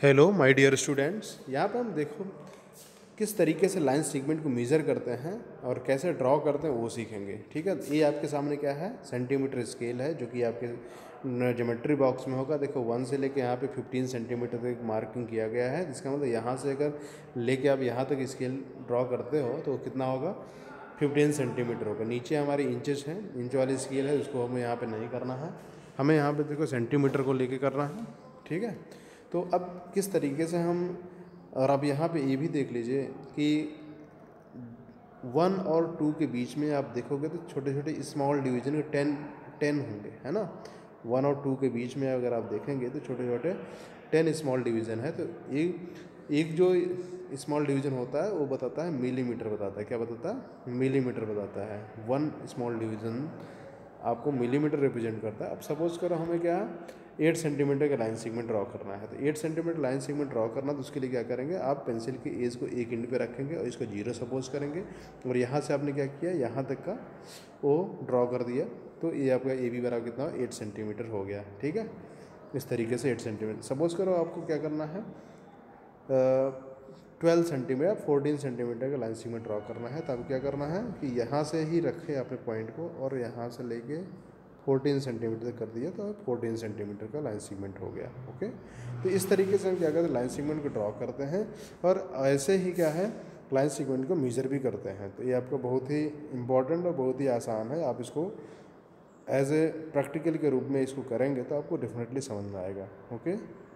Hello my dear students, यहाँ पे हम देखो किस तरीके से लाइन सेगमेंट को मेज़र करते हैं और कैसे ड्रॉ करते हैं वो सीखेंगे। ठीक है, ये आपके सामने क्या है, सेंटीमीटर स्केल है जो कि आपके ज्योमेट्री बॉक्स में होगा। देखो 1 से लेके यहाँ पे 15 सेंटीमीटर तक मार्किंग किया गया है, जिसका मतलब यहाँ से अगर लेके आप यहाँ तक स्केल ड्रॉ करते हो तो कितना होगा, 15 सेंटीमीटर होगा। नीचे हमारी इंचेस हैं, इंच वाली स्केल है, उसको हमें यहाँ पे नहीं करना है, हमें यहाँ पे देखो सेंटीमीटर को लेके करना है। ठीक है, तो अब किस तरीके से हम, और अब यहाँ पे ये भी देख लीजिए कि 1 और 2 के बीच में आप देखोगे तो छोटे छोटे स्मॉल डिवीजन 10 होंगे, है ना। 1 और 2 के बीच में अगर आप देखेंगे तो छोटे छोटे 10 स्मॉल डिवीज़न है। तो एक जो स्मॉल डिवीज़न होता है वो बताता है मिलीमीटर, बताता है क्या बताता है, मिलीमीटर बताता है। 1 स्मॉल डिवीज़न आपको मिलीमीटर रिप्रेजेंट करता है। अब सपोज करो हमें क्या 8 सेंटीमीटर का लाइन सेगमेंट ड्रॉ करना है, तो 8 सेंटीमीटर लाइन सेगमेंट ड्रॉ करना, तो उसके लिए क्या करेंगे, आप पेंसिल के एज को एक एंड पे रखेंगे और इसको 0 सपोज करेंगे, और यहाँ से आपने क्या किया, यहाँ तक का वो ड्रॉ कर दिया, तो ये आपका ए बी बराबर कितना, 8 सेंटीमीटर हो गया। ठीक है, इस तरीके से 8 सेंटीमीटर। सपोज करो आपको क्या करना है, 12 सेंटीमीटर 14 सेंटीमीटर का लाइन सेगमेंट ड्रॉ करना है। तो अब क्या करना है कि यहाँ से ही रखें अपने पॉइंट को और यहाँ से लेके 14 सेंटीमीटर तक कर दिया, तो 14 सेंटीमीटर का लाइन सेगमेंट हो गया। ओके, तो इस तरीके से हम क्या करते हैं, लाइन सेगमेंट को ड्रॉ करते हैं और ऐसे ही क्या है, लाइन सेगमेंट को मेजर भी करते हैं। तो ये आपको बहुत ही इम्पॉर्टेंट और बहुत ही आसान है। आप इसको एज ए प्रैक्टिकल के रूप में इसको करेंगे तो आपको डेफिनेटली समझ में आएगा। ओके।